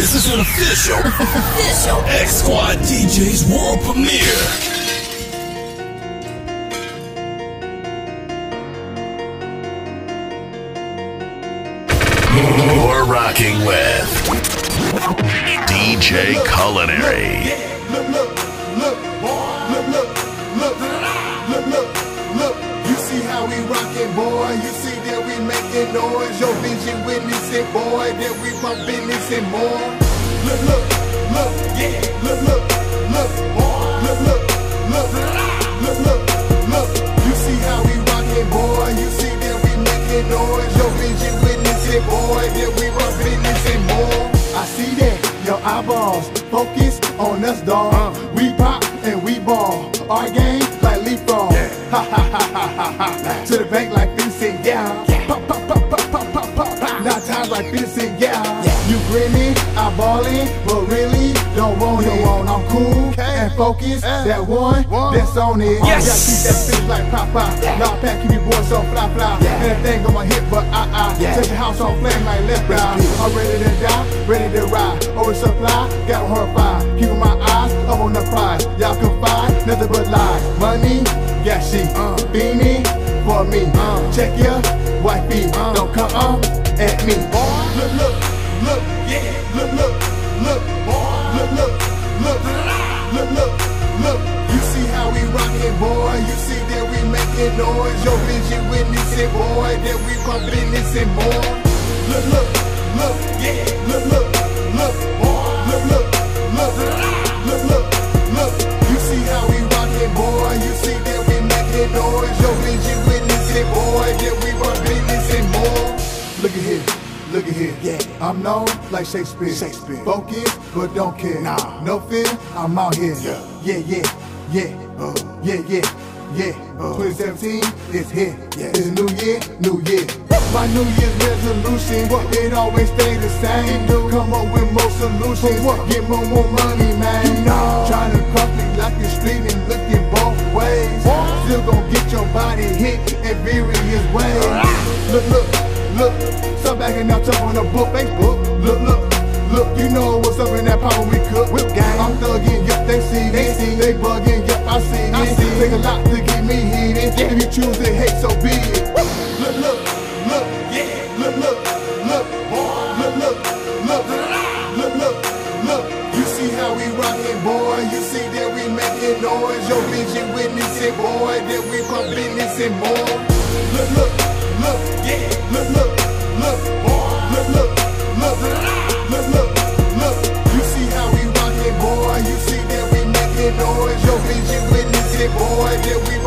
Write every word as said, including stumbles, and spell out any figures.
This is an official, official X Squad D Js world premiere. You're rocking with D J Culinary. Look, look, look, look, look, look, look, look, look. You see how we rockin', boy. You see that we making noise. Your vision witnessing, boy, that we my business and more. Look, look, look, yeah. Look, look, look, look, look, look, look, look, look. You see how we rockin', boy. You see that we making noise. Your vision witnessing, boy, that we my business and more. I see that your eyeballs focus on us, dawg. Uh, we pop and we ball. Our game like leapfrog. Yeah. Ha ha ha ha ha ha. To the bank like Vincent, yeah. yeah. Pop pop pop pop pop pop pop. pop. Now times like Vincent, yeah. yeah. You grinning, eyeballing, but really don't want it. Want. I'm cool okay. and focused. Uh, that one, one, that's on it. Yes. Gotta keep that spit like Popeye. Yeah. Nah, pack keep your boy so fly fly. Yeah. And that thing on my hip, but I I yeah. Set your house on flame like left eye. I'm ready to die, ready to ride. Oversupply, got horrified. Keeping my eyes up on the prize. Y'all can find nothing but lies. Money, yeah, she uh, beanie for me. Uh, Check your wifey, uh, don't come on at me. Look, look, look, yeah. Look, look, look, look, look, look, look, look, look. You see how we rockin', boy. You see that we making noise. Your vision witnessing, boy, that we pump business and more. Look, look, look, yeah. Look, look, look, look, look, look, look, look, look. You see how we rockin', boy. You see that we making noise. Your vision witnessing, boy, that we pump business and more. Look at here. Look at here, yeah. I'm known like Shakespeare. Shakespeare. Focus, but don't care. Nah. No fear, I'm out here. Yeah, yeah, yeah, yeah, uh. yeah, yeah, yeah. Uh. twenty seventeen is here. Yes. It's a new year, new year. My New Year's resolution, what? It always stay the same. Come up with more solutions. What? Get more, more money, man. You know. Trying to cross me like the street and looking both ways. What? Still gon' get your body hit in various ways. Look, look, look. Stop backing up top on the book, Facebook. Look, look, look, you know what's up in that power we cook. Whip gang, I'm thuggin', yup, they see they see They buggin', yup, I see I it. See. Take a lot to get me heated. Yeah. If you choose to hate, so be it. Look, look, look, yeah. Look, look, look, look, look, look, look, look, look. You see how we rockin', boy. You see that we making noise. Your vision witnessing, boy, that we pump business and more. Look, look, look, yeah. Look, look. Look, look, look, look, look, look, look. You see how we rockin', boy. You see that we making noise. Your vision witnessing, boy, that we